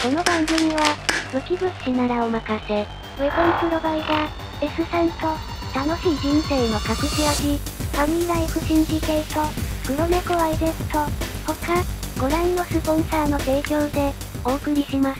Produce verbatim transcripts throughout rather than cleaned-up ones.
この番組は、武器物資ならお任せ、ウェポンプロバイダー、S さんと、楽しい人生の隠し味、ファニーライフシンジケート、黒猫 ワイゼット、他、ご覧のスポンサーの提供で、お送りします。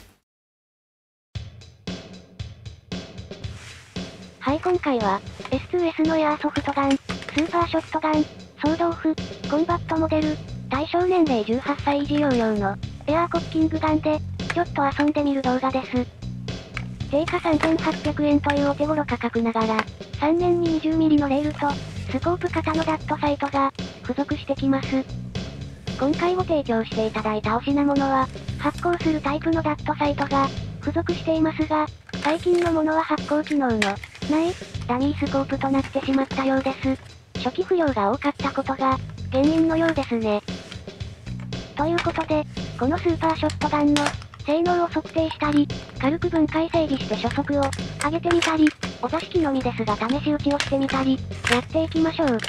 はい、今回は、エスツーエス のエアーソフトガン、スーパーショットガン、ソードオフ、コンバットモデル、対象年齢じゅうはっさい以上用の、エアーコッキングガンで、ちょっと遊んでみる動画です。定価さんぜんはっぴゃくえんというお手頃価格ながら、さん面に にじゅうミリ のレールと、スコープ型のダットサイトが、付属してきます。今回ご提供していただいたお品物は、発光するタイプのダットサイトが、付属していますが、最近のものは発光機能の、ない、ダミースコープとなってしまったようです。初期不良が多かったことが、原因のようですね。ということで、このスーパーショットガンの、性能を測定したり、軽く分解整理して初速を上げてみたり、お座敷のみですが試し撃ちをしてみたり、やっていきましょう。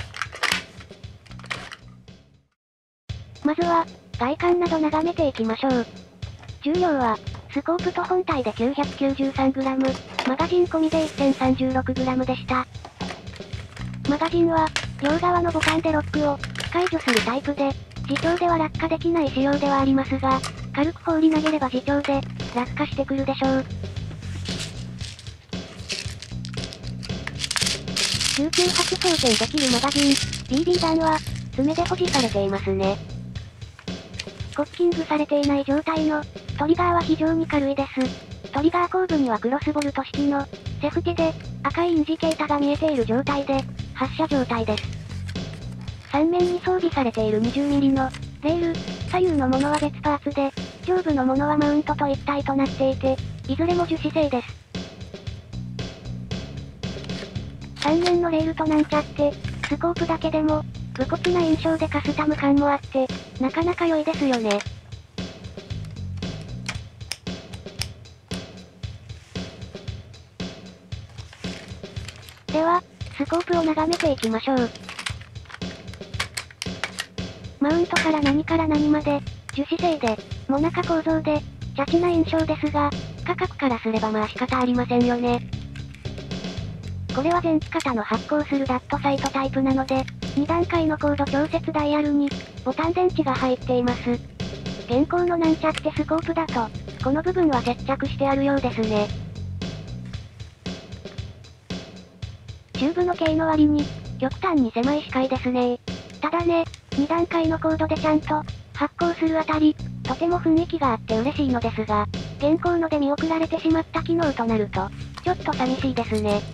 まずは、外観など眺めていきましょう。重量は、スコープと本体で きゅうひゃくきゅうじゅうさんグラム、マガジン込みで いってんさんろくグラムでした。マガジンは、両側のボタンでロックを解除するタイプで、自重では落下できない仕様ではありますが、軽く放り投げれば自重で、落下してくるでしょう。集中発装填できるマガジン、ビービー 弾は、爪で保持されていますね。コッキングされていない状態の、トリガーは非常に軽いです。トリガー後部にはクロスボルト式の、セフティで、赤いインジケータが見えている状態で、発射状態です。さん面に装備されている にじゅうミリ の、レール、左右のものは別パーツで、上部のものはマウントと一体となっていて、いずれも樹脂製です。さん面のレールとなんちゃって、スコープだけでも、武骨な印象でカスタム感もあって、なかなか良いですよね。では、スコープを眺めていきましょう。マウントから何から何まで、樹脂製で、モナカ構造で、チャチな印象ですが、価格からすればまあ仕方ありませんよね。これは前期型の発光するダットサイトタイプなので、に段階の高度調節ダイヤルに、ボタン電池が入っています。現行のなんちゃってスコープだと、この部分は接着してあるようですね。チューブの径の割に、極端に狭い視界ですね。ただね、に段階のコードでちゃんと、発光するあたり、とても雰囲気があって嬉しいのですが、現行ので見送られてしまった機能となると、ちょっと寂しいですね。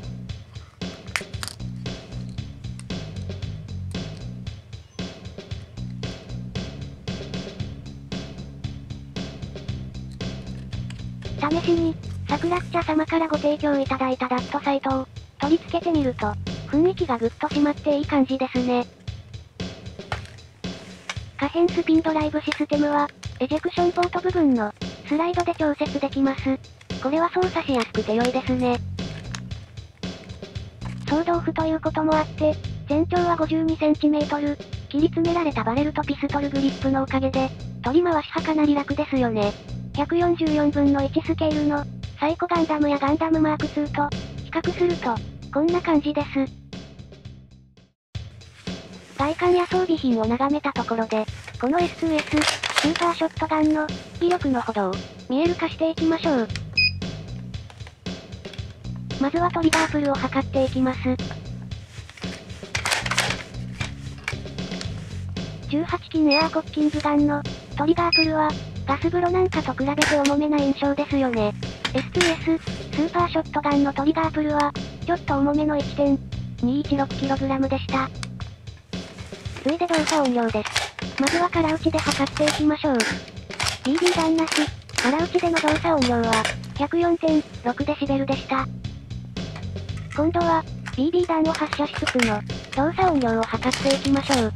試しに、桜っちゃ様からご提供いただいたダットサイトを、取り付けてみると、雰囲気がぐっと締まっていい感じですね。可変スピンドライブシステムは、エジェクションポート部分の、スライドで調節できます。これは操作しやすくて良いですね。ソードオフということもあって、全長は ごじゅうにセンチメートル、切り詰められたバレルとピストルグリップのおかげで、取り回しはかなり楽ですよね。ひゃくよんじゅうよんぶんのいちスケールの、サイコガンダムやガンダムマークツーと、比較すると、こんな感じです。外観や装備品を眺めたところで、この エスツーエス、スーパーショットガンの、威力のほどを、見える化していきましょう。まずはトリガープルを測っていきます。じゅうはちきんエアーコッキングガンの、トリガープルは、ガス風呂なんかと比べて重めな印象ですよね。エスツーエス、スーパーショットガンのトリガープルは、ちょっと重めの いちてんにいちろくキログラム でした。次いで動作音量です。まずは空打ちで測っていきましょう。ビービー 弾なし、空打ちでの動作音量は、ひゃくよんてんろくデシベルでした。今度は、ビービー 弾を発射しつつの、動作音量を測っていきましょう。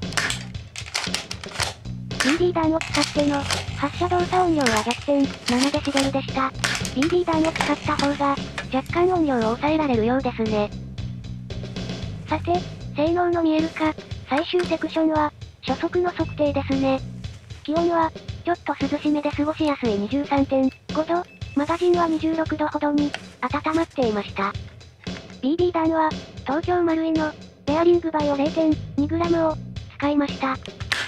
ビービー 弾を使っての、発射動作音量は ひゃくてんななデシベルでした。ビービー 弾を使った方が、若干音量を抑えられるようですね。さて、性能の見える化、最終セクションは、初速の測定ですね。気温は、 ちょっと涼しめで過ごしやすいにじゅうさんてんごど、マガジンはにじゅうろくどほどに、温まっていました。ビービー 弾は、東京マルイの、ベアリングバイオ れいてんにグラム を、使いました。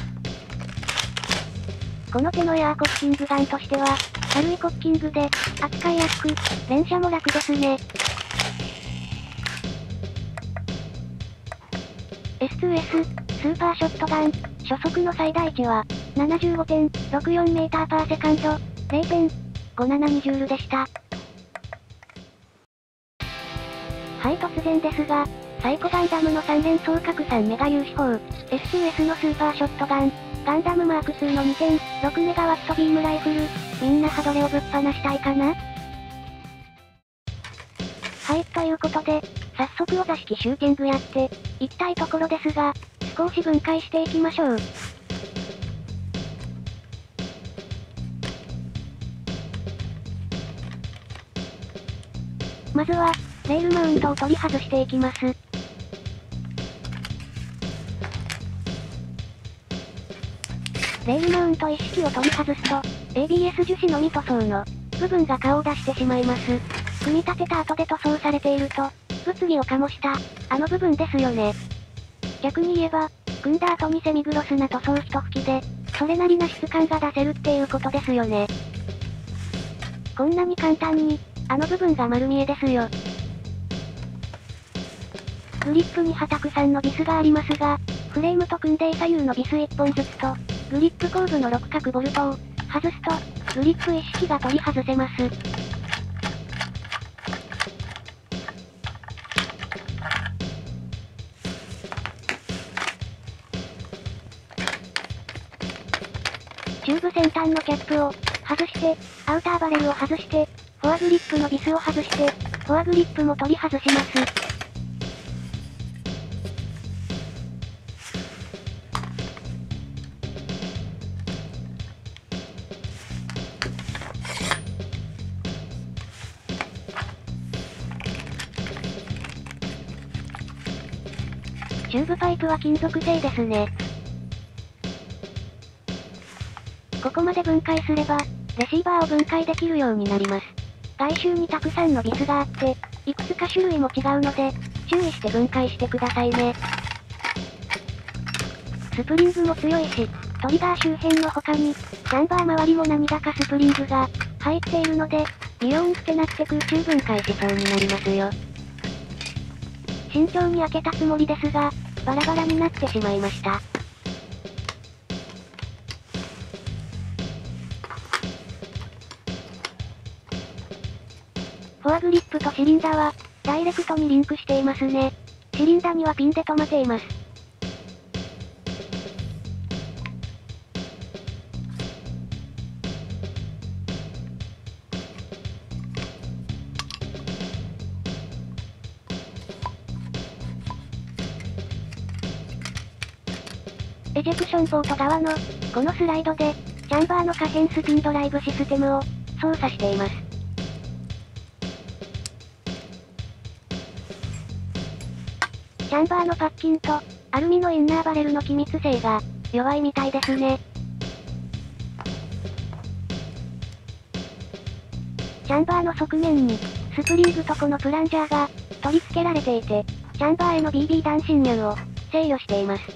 この手のエアーコッキングガンとしては、軽いコッキングで、扱いやすく、連射も楽ですね。エスツーエス、スーパーショットガン、初速の最大値は、ななじゅうごてんろくよんメーターパーセカンド、れいてんごななにジュールでした。はい、突然ですが、サイコガンダムのさん連装角さんメガ粒子砲、エスツーエス のスーパーショットガン、ガンダムマークツーの にてんろくメガワットビームライフル、みんなハドレをぶっ放したいかな？はい、ということで、早速お座敷シューティングやって、いきたいところですが、少し分解していきましょう。まずは、レールマウントを取り外していきます。レールマウント一式を取り外すと、エービーエス 樹脂のみ塗装の部分が顔を出してしまいます。組み立てた後で塗装されていると、物議を醸した、あの部分ですよね。逆に言えば、組んだ後にセミグロスな塗装一吹きで、それなりな質感が出せるっていうことですよね。こんなに簡単に、あの部分が丸見えですよ。グリップにはたくさんのビスがありますが、フレームと組んで左右のビスいっぽんずつと、グリップ後部の六角ボルトを外すと、グリップ一式が取り外せます。チューブ先端のキャップを外して、アウターバレルを外して、フォアグリップのビスを外して、フォアグリップも取り外します。チューブパイプは金属製ですね。ここまで分解すれば、レシーバーを分解できるようになります。外周にたくさんのビスがあって、いくつか種類も違うので、注意して分解してくださいね。スプリングも強いし、トリガー周辺の他に、チャンバー周りも何だかスプリングが入っているので、ビヨーンってなって空中分解しそうになりますよ。慎重に開けたつもりですが、バラバラになってしまいました。フォアグリップとシリンダーは、ダイレクトにリンクしていますね。シリンダーにはピンで止まっています。エジェクションポート側の、このスライドで、チャンバーの可変スピンドライブシステムを、操作しています。チャンバーのパッキンと、アルミのインナーバレルの気密性が、弱いみたいですね。チャンバーの側面に、スプリングとこのプランジャーが、取り付けられていて、チャンバーへの ビービー 弾侵入を、制御しています。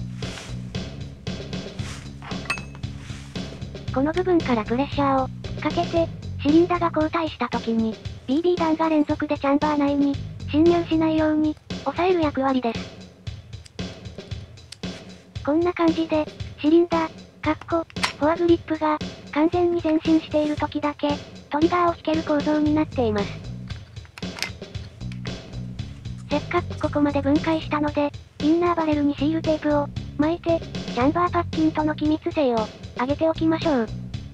この部分からプレッシャーをかけて、シリンダーが後退した時に、ビービー 弾が連続でチャンバー内に侵入しないように、抑える役割です。こんな感じで、シリンダー、かっこ、フォアグリップが、完全に前進している時だけ、トリガーを引ける構造になっています。せっかくここまで分解したので、インナーバレルにシールテープを巻いて、チャンバーパッキンとの気密性を上げておきましょう。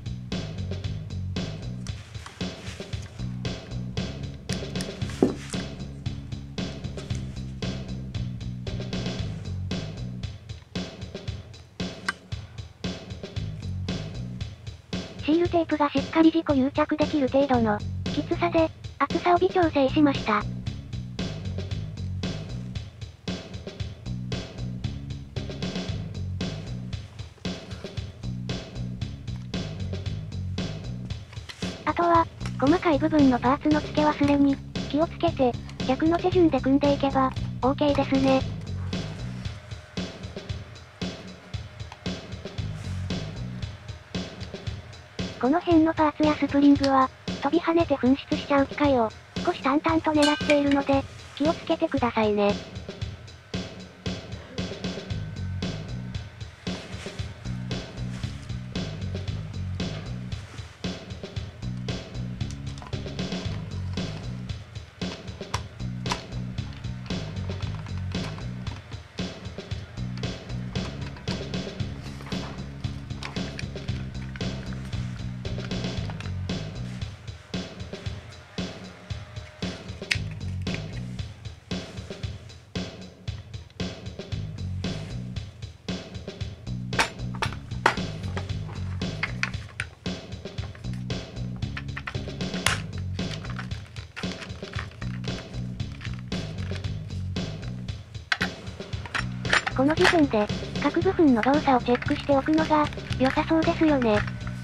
シールテープがしっかり自己癒着できる程度のきつさで厚さを微調整しました。 あとは、細かい部分のパーツの付け忘れに、気をつけて、逆の手順で組んでいけば、OK ですね。この辺のパーツやスプリングは、飛び跳ねて紛失しちゃう機会を、少し淡々と狙っているので、気をつけてくださいね。この時点で、各部分の動作をチェックしておくのが、良さそうですよね。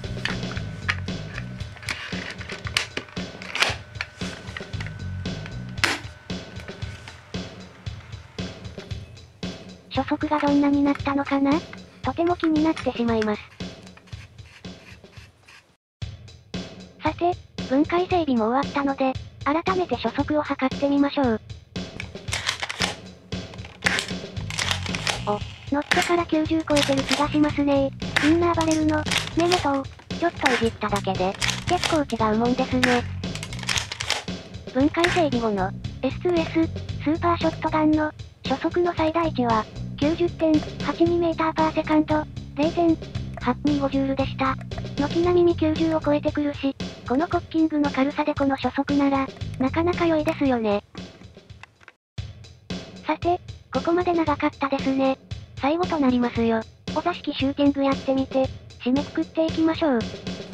初速がどんなになったのかな？とても気になってしまいます。さて、分解整備も終わったので、改めて初速を測ってみましょう。お、乗ってからきゅうじゅう超えてる気がしますねー。インナーバレルの根元をちょっといじっただけで結構違うもんですね。分解整備後の エスツーエス スーパーショットガンの初速の最大値は きゅうじゅってんはちにメーターパーセカンド ゼロてんはちにごジュールでした。軒並みにきゅうじゅうを超えてくるし、このコッキングの軽さでこの初速ならなかなか良いですよね。さて、ここまで長かったですね。最後となりますよ。お座敷シューティングやってみて、締めくくっていきましょう。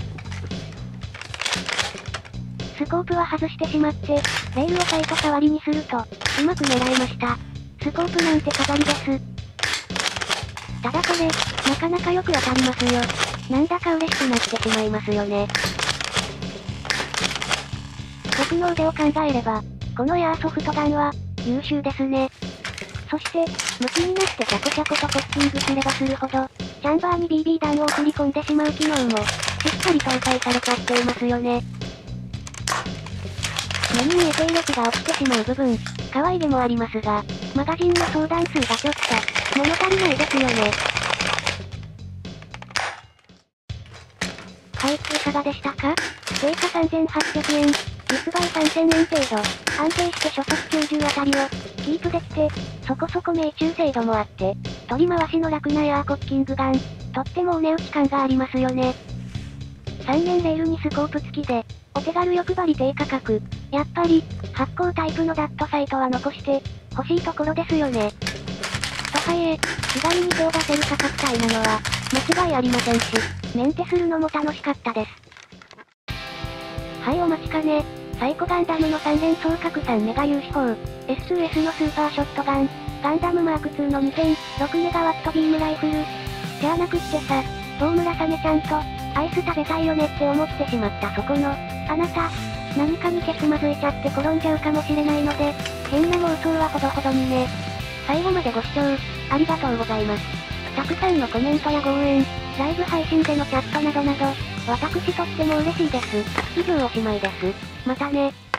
スコープは外してしまって、レールをサイト代わりにすると、うまく狙えました。スコープなんて飾りです。ただこれ、なかなかよく当たりますよ。なんだか嬉しくなってしまいますよね。僕の腕を考えれば、このエアーソフトガンは、優秀ですね。そして、向きになってシャコシャコとコッキングすればするほど、チャンバーに ビービー 弾を送り込んでしまう機能も、しっかり搭載されちゃっていますよね。目に見えて威力が落ちてしまう部分、可愛げもありますが、マガジンの総弾数がちょっと、物足りないですよね。はい、いかがでしたか？定価さんぜんはっぴゃくえん、実売さんぜんえん程度、安定して初速きゅうじゅうあたりを、キープできて、そこそこ命中精度もあって、取り回しの楽なエアーコッキングガン、とってもお値打ち感がありますよね。さんねんレールにスコープ付きで、お手軽欲張り低価格、やっぱり、発光タイプのダットサイトは残して、欲しいところですよね。とはいえ、気軽に手を出せる価格帯なのは、間違いありませんし、メンテするのも楽しかったです。はい、お待ちかね。サイコガンダムのさん連双角さんメガ有志砲、エスツーエス のスーパーショットガン、ガンダムマークツーのにせんろくメガワットビームライフル。じゃあなくってさ、大村サメちゃんと、アイス食べたいよねって思ってしまったそこの、あなた、何かにけつまずいちゃって転んじゃうかもしれないので、変な妄想はほどほどにね。最後までご視聴、ありがとうございます。たくさんのコメントやご応援、ライブ配信でのチャットなどなど、私とっても嬉しいです。以上おしまいです。またね。